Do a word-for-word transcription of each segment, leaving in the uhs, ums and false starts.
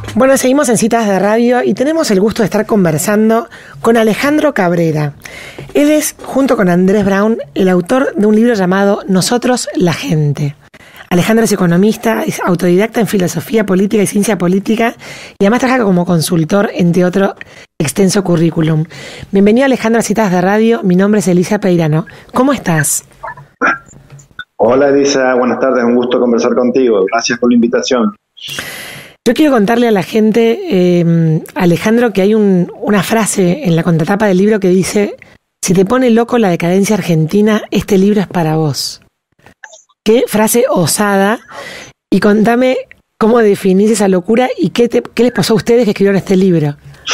Bueno, seguimos en Citas de Radio y tenemos el gusto de estar conversando con Alejandro Cabrera. Él es, junto con Andrés Brown, el autor de un libro llamado Nosotros, la gente. Alejandro es economista, es autodidacta en filosofía política y ciencia política y además trabaja como consultor, entre otro extenso currículum. Bienvenido, Alejandro, a Citas de Radio. Mi nombre es Elisa Peirano. ¿Cómo estás? Hola, Elisa. Buenas tardes. Un gusto conversar contigo. Gracias por la invitación. Yo quiero contarle a la gente, eh, Alejandro, que hay un, una frase en la contratapa del libro que dice: si te pone loco la decadencia argentina, este libro es para vos. Qué frase osada. Y contame cómo definís esa locura y qué, te, qué les pasó a ustedes que escribieron este libro.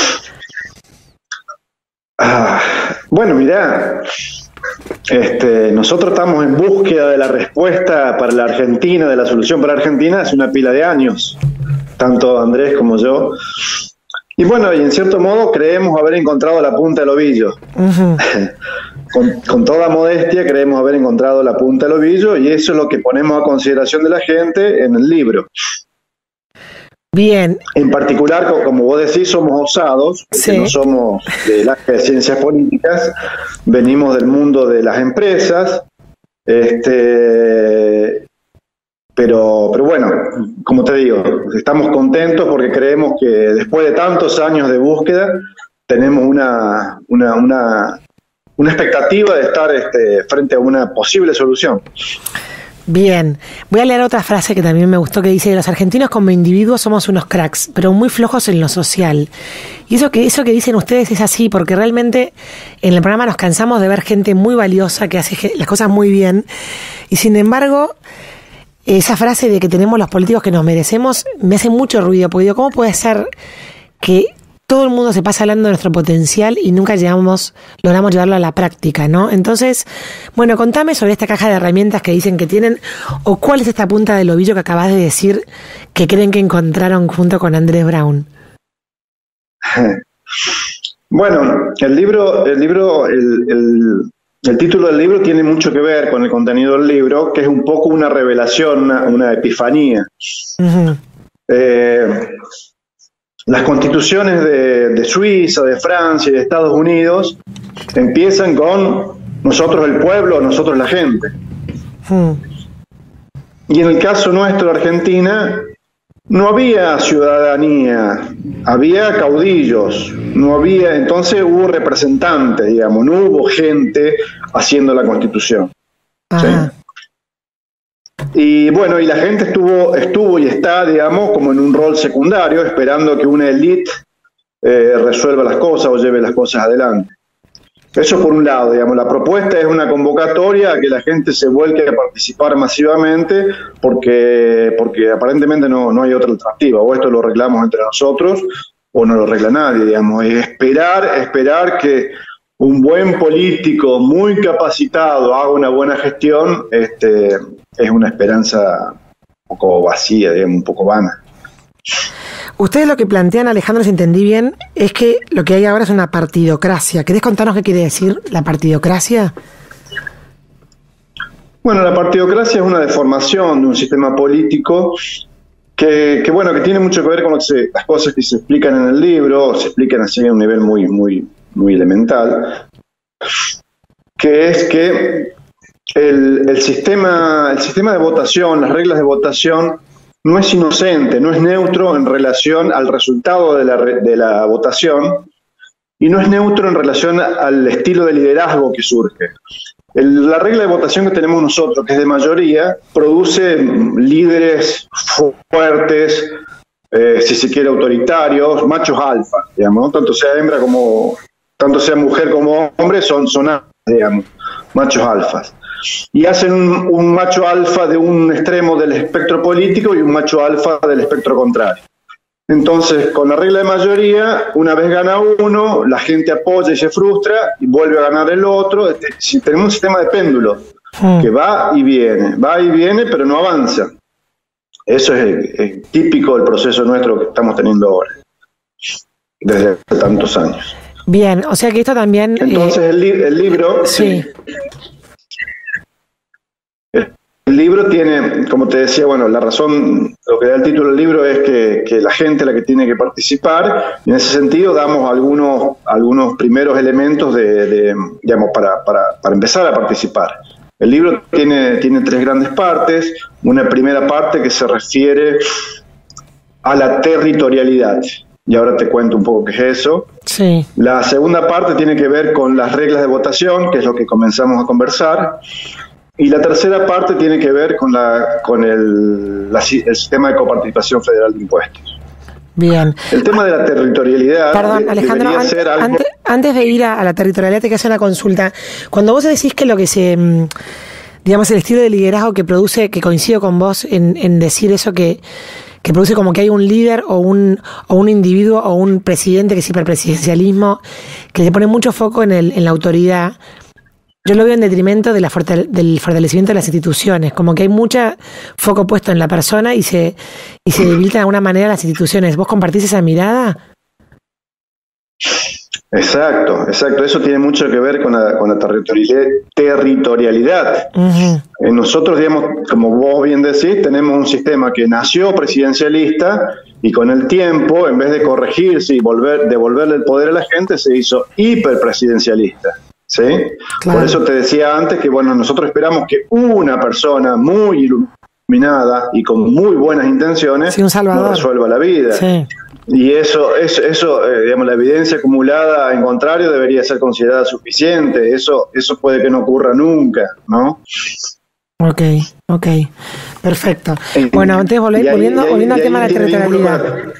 Ah, bueno, mirá, este, nosotros estamos en búsqueda de la respuesta para la Argentina, de la solución para Argentina, hace una pila de años, tanto Andrés como yo. Y bueno, y en cierto modo creemos haber encontrado la punta del ovillo. Uh-huh. con, con toda modestia creemos haber encontrado la punta del ovillo y eso es lo que ponemos a consideración de la gente en el libro. Bien. En particular, como vos decís, somos osados, porque sí. No somos del área de ciencias políticas, venimos del mundo de las empresas, este, pero, pero bueno, como te digo, estamos contentos porque creemos que después de tantos años de búsqueda tenemos una, una, una, una expectativa de estar este, frente a una posible solución. Bien, voy a leer otra frase que también me gustó que dice: los argentinos como individuos somos unos cracks, pero muy flojos en lo social. Y eso que, eso que dicen ustedes es así, porque realmente en el programa nos cansamos de ver gente muy valiosa que hace las cosas muy bien, y sin embargo esa frase de que tenemos los políticos que nos merecemos me hace mucho ruido, porque digo, ¿cómo puede ser que todo el mundo se pasa hablando de nuestro potencial y nunca llegamos, logramos llevarlo a la práctica, ¿no? Entonces, bueno, contame sobre esta caja de herramientas que dicen que tienen, o cuál es esta punta del ovillo que acabas de decir que creen que encontraron junto con Andrés Brown. Bueno, el libro, el libro, el, el, el título del libro tiene mucho que ver con el contenido del libro, que es un poco una revelación, una, una epifanía. Uh-huh. Eh, Las constituciones de, de Suiza, de Francia y de Estados Unidos empiezan con nosotros el pueblo, nosotros la gente. Hmm. Y en el caso nuestro de Argentina, no había ciudadanía, había caudillos, no había, entonces hubo representantes, digamos, no hubo gente haciendo la constitución. ¿Sí? Y bueno, y la gente estuvo, estuvo y está, digamos, como en un rol secundario, esperando que una élite eh, resuelva las cosas o lleve las cosas adelante. Eso por un lado, digamos, la propuesta es una convocatoria a que la gente se vuelque a participar masivamente porque, porque aparentemente no, no hay otra alternativa, o esto lo arreglamos entre nosotros o no lo arregla nadie, digamos, y esperar, esperar que un buen político muy capacitado haga una buena gestión, este, es una esperanza un poco vacía, digamos, un poco vana. Ustedes lo que plantean, Alejandro, si entendí bien, es que lo que hay ahora es una partidocracia. ¿Querés contarnos qué quiere decir la partidocracia? Bueno, la partidocracia es una deformación de un sistema político que, que bueno, que tiene mucho que ver con lo que se, las cosas que se explican en el libro, se explican así a un nivel muy, muy, muy elemental, que es que el, el sistema, el sistema de votación, las reglas de votación, no es inocente, no es neutro en relación al resultado de la, de la votación y no es neutro en relación al estilo de liderazgo que surge. El, la regla de votación que tenemos nosotros, que es de mayoría, produce líderes fuertes, eh, si se quiere autoritarios, machos alfa, digamos, ¿no? Tanto sea hembra como, tanto sea mujer como hombre, son, son digamos, machos alfas. Y hacen un, un macho alfa de un extremo del espectro político y un macho alfa del espectro contrario. Entonces, con la regla de mayoría, una vez gana uno, la gente apoya y se frustra, y vuelve a ganar el otro. Si tenemos un sistema de péndulo que va y viene, va y viene, pero no avanza. Eso es, es típico del proceso nuestro que estamos teniendo ahora, desde hace tantos años. Bien, o sea que esto también... Entonces, eh, el, li el libro... Sí. sí el libro tiene, como te decía, bueno, la razón, lo que da el título del libro es que, que la gente es la que tiene que participar, y en ese sentido damos algunos, algunos primeros elementos de, de digamos, para, para, para empezar a participar. El libro tiene, tiene tres grandes partes. Una primera parte que se refiere a la territorialidad, y ahora te cuento un poco qué es eso. Sí. La segunda parte tiene que ver con las reglas de votación, que es lo que comenzamos a conversar. Y la tercera parte tiene que ver con, la, con el, la, el sistema de coparticipación federal de impuestos. Bien. El tema de la territorialidad. Perdón, Alejandro, an ser algo... antes, antes de ir a, a la territorialidad, te quiero hacer una consulta. Cuando vos decís que lo que se, digamos, el estilo de liderazgo que produce, que coincido con vos en, en decir eso que, que produce como que hay un líder o un, o un individuo o un presidente, que es hiperpresidencialismo, que le pone mucho foco en, el, en la autoridad. Yo lo veo en detrimento de la fortale del fortalecimiento de las instituciones, como que hay mucho foco puesto en la persona y se, y se debilitan de alguna manera las instituciones. ¿Vos compartís esa mirada? Exacto, exacto. Eso tiene mucho que ver con la, con la territorialidad. territorialidad. Uh-huh. eh, nosotros, digamos, como vos bien decís, tenemos un sistema que nació presidencialista y con el tiempo, en vez de corregirse y volver, devolverle el poder a la gente, se hizo hiperpresidencialista. ¿Sí? Claro. Por eso te decía antes que, bueno, nosotros esperamos que una persona muy iluminada y con muy buenas intenciones sí, nos resuelva la vida. Sí. Y eso, eso, eso eh, digamos, la evidencia acumulada, en contrario, debería ser considerada suficiente. Eso, eso puede que no ocurra nunca, ¿no? Ok, ok, perfecto. Eh, bueno, entonces volviendo, ahí, volviendo, ahí, volviendo al tema de la territorialidad.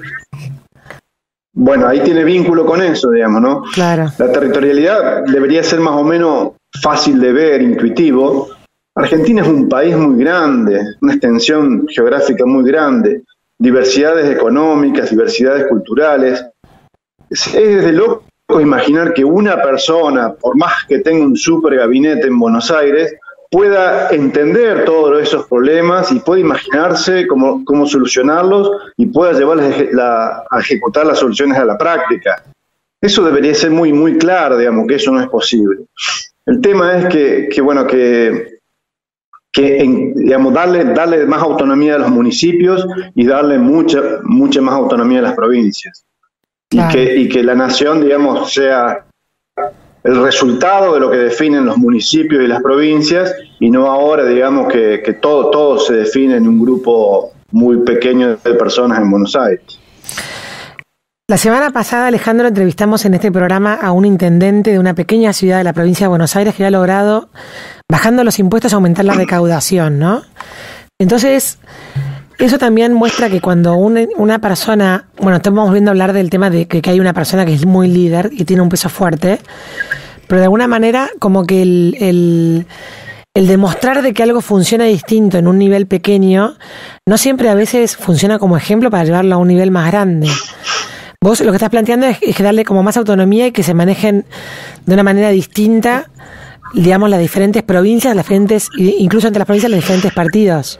Bueno, ahí tiene vínculo con eso, digamos, ¿no? Claro. La territorialidad debería ser más o menos fácil de ver, intuitivo. Argentina es un país muy grande, una extensión geográfica muy grande, diversidades económicas, diversidades culturales. Es, es de loco imaginar que una persona, por más que tenga un super gabinete en Buenos Aires, pueda entender todos esos problemas y pueda imaginarse cómo, cómo solucionarlos y pueda llevar la, a ejecutar las soluciones a la práctica. Eso debería ser muy, muy claro, digamos, que eso no es posible. El tema es que, que bueno, que, que en, digamos, darle, darle más autonomía a los municipios y darle mucha, mucha más autonomía a las provincias. Claro. Y, que, y que la nación, digamos, sea el resultado de lo que definen los municipios y las provincias, y no ahora, digamos, que, que todo, todo se define en un grupo muy pequeño de personas en Buenos Aires. La semana pasada, Alejandro, entrevistamos en este programa a un intendente de una pequeña ciudad de la provincia de Buenos Aires que ha logrado, bajando los impuestos, aumentar la recaudación, ¿no? Entonces, eso también muestra que cuando una, una persona, bueno, estamos volviendo a hablar del tema de que, que hay una persona que es muy líder y tiene un peso fuerte, pero de alguna manera como que el, el, el demostrar de que algo funciona distinto en un nivel pequeño, no siempre a veces funciona como ejemplo para llevarlo a un nivel más grande. Vos lo que estás planteando es, es darle como más autonomía y que se manejen de una manera distinta, digamos, las diferentes provincias, las diferentes, incluso entre las provincias, los diferentes partidos.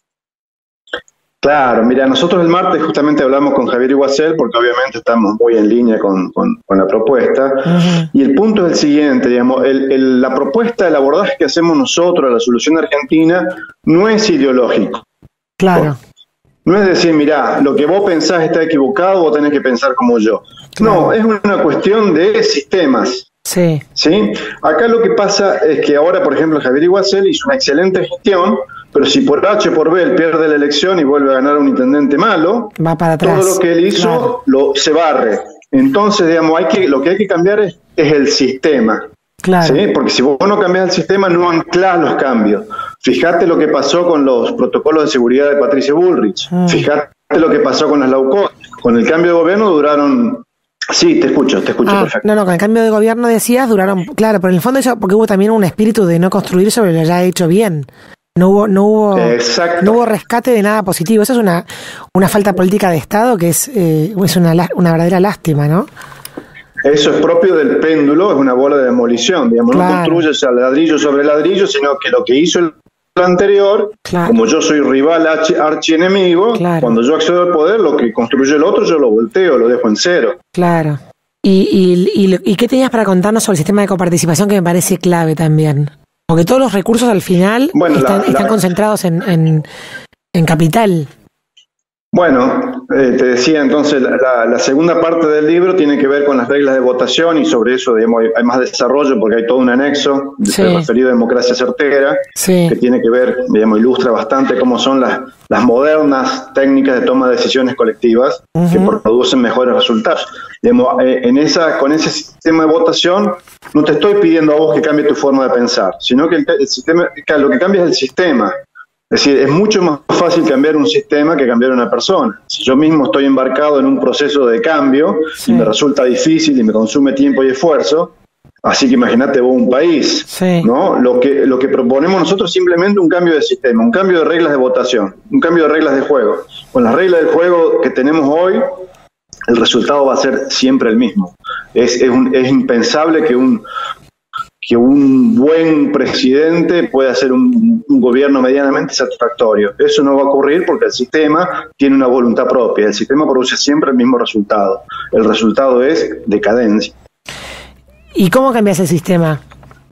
Claro, mira, nosotros el martes justamente hablamos con Javier Iguacel porque obviamente estamos muy en línea con, con, con la propuesta. Uh-huh. Y el punto es el siguiente, digamos, el, el, la propuesta, el abordaje que hacemos nosotros a la solución argentina no es ideológico. Claro. No es decir, mirá, lo que vos pensás está equivocado, vos tenés que pensar como yo. Claro. No, es una cuestión de sistemas. Sí. ¿Sí? Acá lo que pasa es que ahora, por ejemplo, Javier Iguacel hizo una excelente gestión, pero si por H o por B él pierde la elección y vuelve a ganar un intendente malo, va para atrás. Todo lo que él hizo claro. lo, se barre. Entonces, digamos, hay que, lo que hay que cambiar es, es el sistema. Claro. ¿Sí? Porque si vos no cambiás el sistema, no anclás los cambios. Fíjate lo que pasó con los protocolos de seguridad de Patricia Bullrich. Mm. Fíjate lo que pasó con las Laucot. Con el cambio de gobierno duraron... Sí, te escucho, te escucho ah, perfecto. No, no, con el cambio de gobierno decías, duraron... Claro, pero en el fondo eso, porque hubo también un espíritu de no construir sobre lo ya hecho bien. No hubo, no hubo, no hubo rescate de nada positivo. Eso es una, una falta política de Estado que es, eh, es una, una verdadera lástima, ¿no? Eso es propio del péndulo, es una bola de demolición, digamos, claro. No construyes ladrillo sobre ladrillo, sino que lo que hizo el anterior, claro. Como yo soy rival archienemigo, claro. Cuando yo accedo al poder, lo que construye el otro yo lo volteo, lo dejo en cero. Claro. ¿Y, y, y, y qué tenías para contarnos sobre el sistema de coparticipación que me parece clave también? Porque todos los recursos al final bueno, están, la, están la, concentrados en, en, en capital. Bueno, eh, te decía entonces, la, la segunda parte del libro tiene que ver con las reglas de votación y sobre eso, digamos, hay, hay más desarrollo porque hay todo un anexo sí. referido a democracia certera, sí. que tiene que ver, digamos, ilustra bastante cómo son las, las modernas técnicas de toma de decisiones colectivas uh-huh. que producen mejores resultados. Digamos, eh, en esa, con ese sistema de votación no te estoy pidiendo a vos que cambie tu forma de pensar, sino que el, el sistema, lo que cambia es el sistema. Es decir, es mucho más fácil cambiar un sistema que cambiar una persona. Si yo mismo estoy embarcado en un proceso de cambio sí. y me resulta difícil y me consume tiempo y esfuerzo, así que imagínate vos un país, sí. ¿no? Lo que, lo que proponemos nosotros es simplemente un cambio de sistema, un cambio de reglas de votación, un cambio de reglas de juego. Con las reglas del juego que tenemos hoy, el resultado va a ser siempre el mismo. Es, es, un, es impensable que un... que un buen presidente pueda hacer un, un gobierno medianamente satisfactorio. Eso no va a ocurrir porque el sistema tiene una voluntad propia. El sistema produce siempre el mismo resultado. El resultado es decadencia. ¿Y cómo cambias el sistema?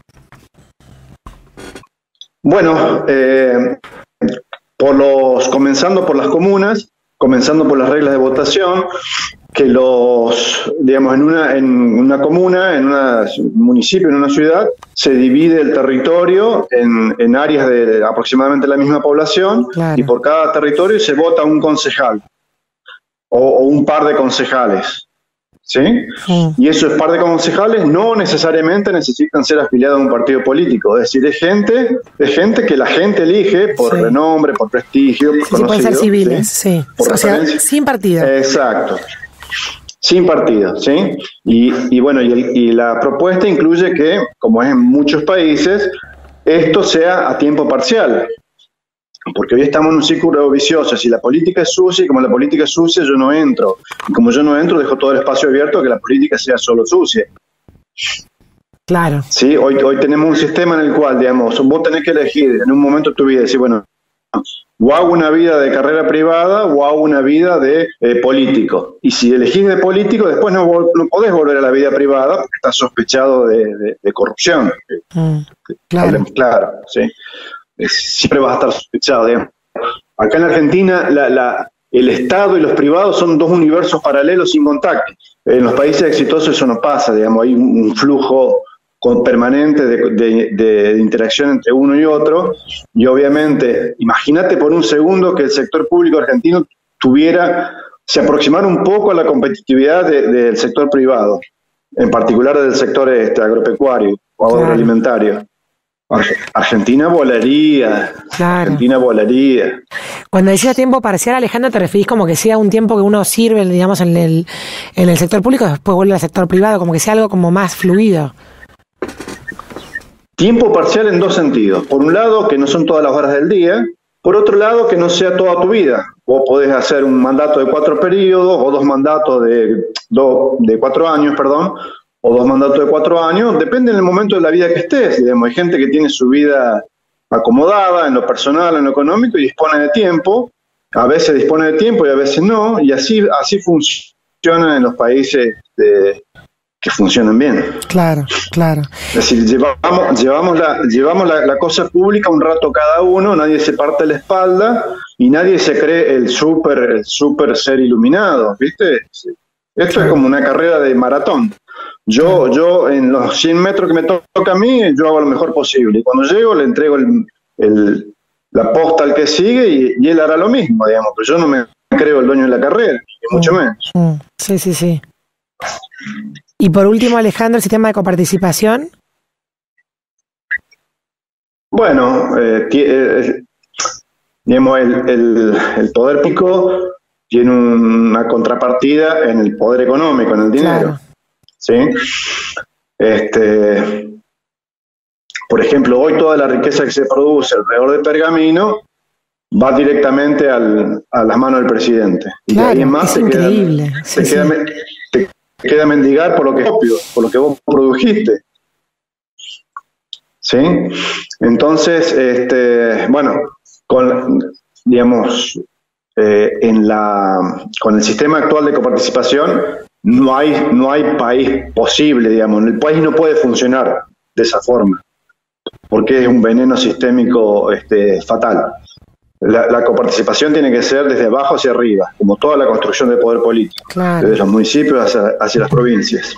Bueno, eh, por los, comenzando por las comunas, comenzando por las reglas de votación, que los, digamos, en una, en una comuna, en un municipio, en una ciudad, se divide el territorio en, en áreas de aproximadamente la misma población, claro. y por cada territorio se vota un concejal o, o un par de concejales, ¿sí? sí. Y esos par de concejales no necesariamente necesitan ser afiliados a un partido político, es decir, es gente, es gente que la gente elige por sí. renombre, por prestigio, por sí, conocido, pueden ser civiles, sí, sí. Por o sea, sin partido. Exacto. Sin partido, ¿sí? Y, y bueno, y, el, y la propuesta incluye que, como es en muchos países, esto sea a tiempo parcial. Porque hoy estamos en un círculo vicioso. Si la política es sucia, y como la política es sucia, yo no entro. Y como yo no entro, dejo todo el espacio abierto a que la política sea solo sucia. Claro. Sí, hoy, hoy tenemos un sistema en el cual, digamos, vos tenés que elegir en un momento de tu vida, decir, bueno, o hago una vida de carrera privada o hago una vida de eh, político. Y si elegís de político, después no, no podés volver a la vida privada porque estás sospechado de, de, de corrupción. Mm, claro. Hablemos claro, ¿sí? Siempre vas a estar sospechado, digamos. Acá en Argentina la, la, el Estado y los privados son dos universos paralelos sin contacto. En los países exitosos eso no pasa, digamos, hay un, un flujo con permanente de, de, de interacción entre uno y otro, y obviamente, imagínate por un segundo que el sector público argentino tuviera, se aproximara un poco a la competitividad de, del sector privado, en particular del sector este, agropecuario o claro. agroalimentario. Argentina volaría, claro. Argentina volaría. Cuando decías tiempo parcial, Alejandro, ¿te referís como que sea un tiempo que uno sirve, digamos, en el, en el sector público y después vuelve al sector privado, como que sea algo como más fluido? Tiempo parcial en dos sentidos. Por un lado, que no son todas las horas del día. Por otro lado, que no sea toda tu vida. Vos podés hacer un mandato de cuatro periodos o dos mandatos de, do, de cuatro años, perdón, o dos mandatos de cuatro años. Depende del momento de la vida que estés. Digamos, hay gente que tiene su vida acomodada en lo personal, en lo económico y dispone de tiempo. A veces dispone de tiempo y a veces no. Y así, así funciona en los países de... que funcionan bien. Claro, claro. Es decir, llevamos, llevamos, la, llevamos la, la cosa pública un rato cada uno, nadie se parte la espalda y nadie se cree el súper el super ser iluminado, ¿viste? Esto claro. es como una carrera de maratón. Yo, claro. yo en los cien metros que me toca a mí, yo hago lo mejor posible. Y cuando llego le entrego el, el, la posta al que sigue y, y él hará lo mismo, digamos. Pero yo no me creo el dueño de la carrera, ni mucho menos. Sí, sí, sí. Y por último, Alejandro, el sistema de coparticipación. Bueno, eh, eh, digamos, el, el, el poder público tiene una contrapartida en el poder económico, en el dinero. Claro. ¿Sí? Este, por ejemplo, hoy toda la riqueza que se produce alrededor de Pergamino va directamente al, a las manos del presidente. Claro, y de ahí en más es te increíble. Queda, sí, te sí. Queda, te, queda mendigar por lo que es propio, por lo que vos produjiste. ¿Sí? Entonces, este, bueno, con, digamos, eh, en la, con el sistema actual de coparticipación no hay, no hay país posible, digamos, el país no puede funcionar de esa forma, porque es un veneno sistémico este, fatal. La, la coparticipación tiene que ser desde abajo hacia arriba, como toda la construcción del poder político, claro, desde los municipios hacia, hacia las provincias.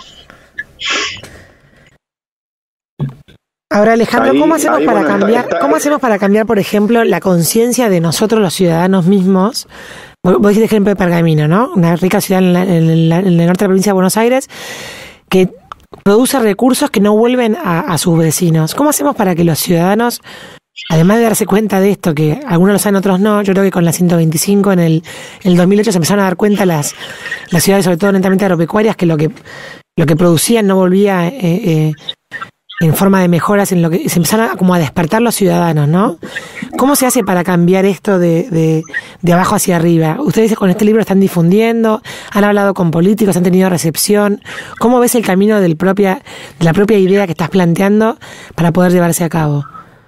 Ahora, Alejandro, ahí, ¿cómo hacemos ahí, para bueno, cambiar? Está, está, ¿Cómo hacemos para cambiar, por ejemplo, la conciencia de nosotros, los ciudadanos mismos? Voy a decir el ejemplo de Pergamino, ¿no? Una rica ciudad en, la, en, la, en el norte de la provincia de Buenos Aires que produce recursos que no vuelven a, a sus vecinos. ¿Cómo hacemos para que los ciudadanos, además de darse cuenta de esto, que algunos lo saben, otros no? Yo creo que con la ciento veinticinco en el, en el dos mil ocho se empezaron a dar cuenta las, las ciudades, sobre todo netamente agropecuarias, que lo que lo que producían no volvía eh, eh, en forma de mejoras, en lo que se empezaron a, como a despertar los ciudadanos, ¿no? ¿Cómo se hace para cambiar esto de, de, de abajo hacia arriba? Ustedes con este libro están difundiendo, han hablado con políticos, han tenido recepción. ¿Cómo ves el camino del propia, de la propia idea que estás planteando para poder llevarse a cabo?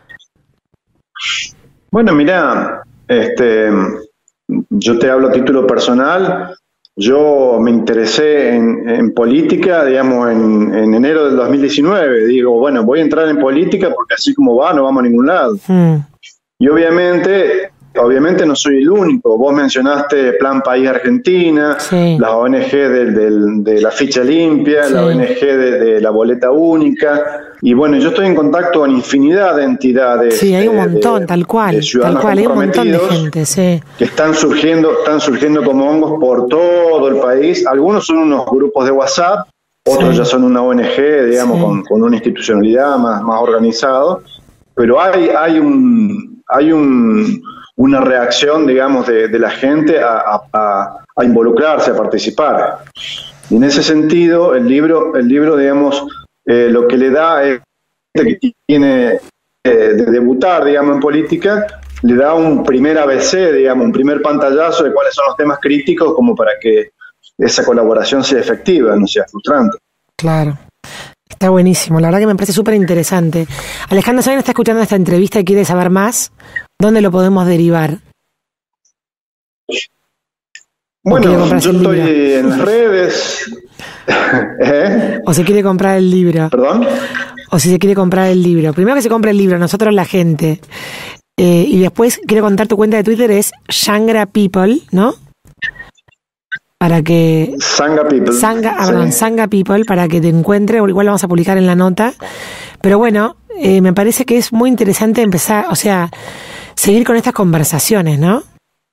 Bueno, mira, este, yo te hablo a título personal. Yo me interesé en, en política, digamos, en, en enero del dos mil diecinueve. Digo, bueno, voy a entrar en política porque así como va, no vamos a ningún lado. Mm. Y obviamente, obviamente no soy el único. Vos mencionaste Plan País Argentina, sí, la O N G del, del, de la ficha limpia, sí, la O N G de, de la boleta única. Y bueno, yo estoy en contacto con infinidad de entidades. Sí, hay un montón, de, tal cual, tal cual, hay un montón de gente, sí, que están surgiendo, están surgiendo como hongos por todo el país. Algunos son unos grupos de WhatsApp, otros sí, ya son una O N G, digamos, sí, con, con una institucionalidad más, más organizado. Pero hay, hay un, hay un, una reacción, digamos, de, de la gente a, a, a involucrarse, a participar. Y en ese sentido, el libro, el libro, digamos, Eh, lo que le da es que tiene eh, de debutar, digamos, en política, le da un primer A B C, digamos, un primer pantallazo de cuáles son los temas críticos como para que esa colaboración sea efectiva, no sea frustrante. Claro, está buenísimo, la verdad que me parece súper interesante. Alejandro, si alguien está escuchando esta entrevista y quiere saber más, ¿dónde lo podemos derivar? Bueno, yo estoy en las redes. ¿Eh? O se quiere comprar el libro. ¿Perdón? O si se quiere comprar el libro. Primero que se compre el libro, nosotros la gente. Eh, y después quiero contar tu cuenta de Twitter, es Sangra People, ¿no? Para que... Sanga People. Sanga, ah, perdón, sí. Sanga People, para que te encuentre, o igual lo vamos a publicar en la nota. Pero bueno, eh, me parece que es muy interesante empezar, o sea, seguir con estas conversaciones, ¿no?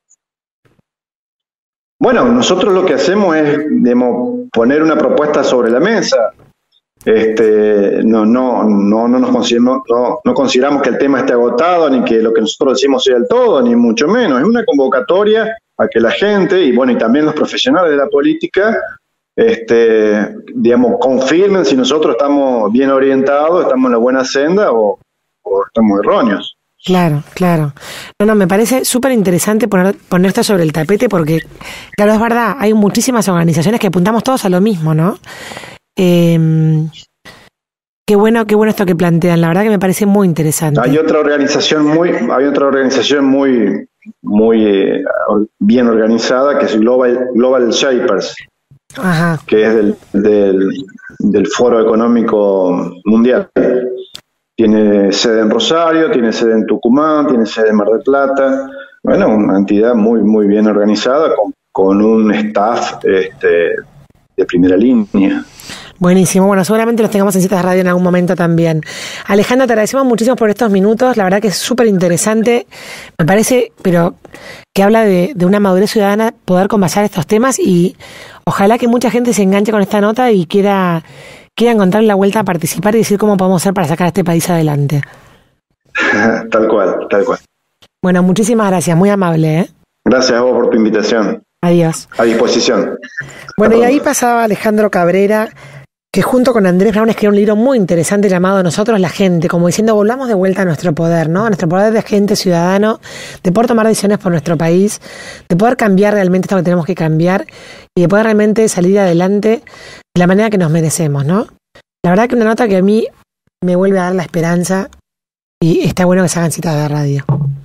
Bueno, nosotros lo que hacemos es, digamos, poner una propuesta sobre la mesa. Este, no, no, no, no nos consideramos, no, no consideramos que el tema esté agotado, ni que lo que nosotros decimos sea el todo, ni mucho menos. Es una convocatoria a que la gente, y bueno, y también los profesionales de la política, este, digamos, confirmen si nosotros estamos bien orientados, estamos en la buena senda o, o estamos erróneos. Claro, claro. No, no, me parece súper interesante poner, poner esto sobre el tapete porque, claro, es verdad, hay muchísimas organizaciones que apuntamos todos a lo mismo, ¿no? Eh, qué bueno, qué bueno esto que plantean, la verdad que me parece muy interesante. Hay otra organización muy, hay otra organización muy, muy eh, bien organizada que es Global, Global Shapers. Ajá. Que es del, del, del Foro Económico Mundial. Tiene sede en Rosario, tiene sede en Tucumán, tiene sede en Mar del Plata. Bueno, una entidad muy muy bien organizada con, con un staff este, de primera línea. Buenísimo, bueno, seguramente los tengamos en Citas Radio en algún momento también. Alejandro, te agradecemos muchísimo por estos minutos, la verdad que es súper interesante, me parece, pero que habla de, de una madurez ciudadana poder conversar estos temas y ojalá que mucha gente se enganche con esta nota y quiera... quiera encontrar la vuelta a participar y decir cómo podemos hacer para sacar a este país adelante. Tal cual, tal cual. Bueno, muchísimas gracias, muy amable, ¿eh? Gracias a vos por tu invitación. Adiós. A disposición. Bueno, y ahí pasaba Alejandro Cabrera, que junto con Andrés Brown escribió un libro muy interesante llamado Nosotros la Gente, como diciendo, volvamos de vuelta a nuestro poder, ¿no? A nuestro poder de gente ciudadano, de poder tomar decisiones por nuestro país, de poder cambiar realmente esto que tenemos que cambiar y de poder realmente salir adelante de la manera que nos merecemos, ¿no? La verdad que una nota que a mí me vuelve a dar la esperanza y está bueno que se hagan citas de radio.